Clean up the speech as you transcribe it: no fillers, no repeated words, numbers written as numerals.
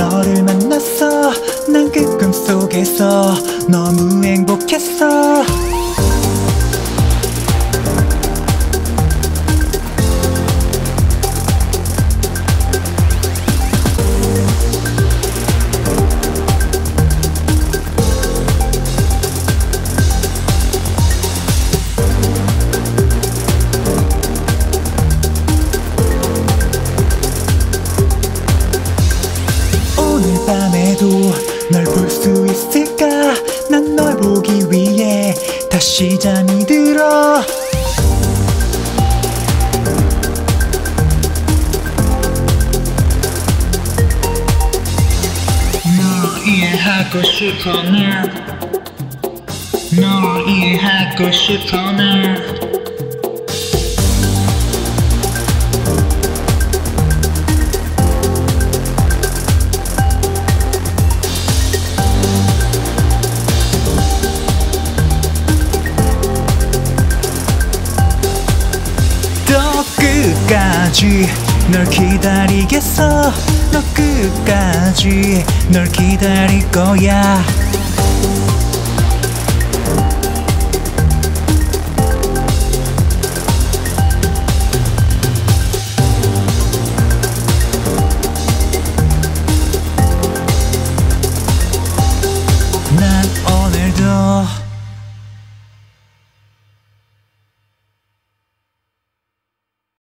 너를 만났어. 난 그 꿈속에서 너무 행복했어. 오늘 밤에도 널 볼 수 있을까? 난 널 보기 위해 다시 잠이 들어. 널 이해하고 싶어 나. 널 이해하고 싶어 나. 끝까지 널 기다리겠어. 너 끝까지 널 기다릴 거야.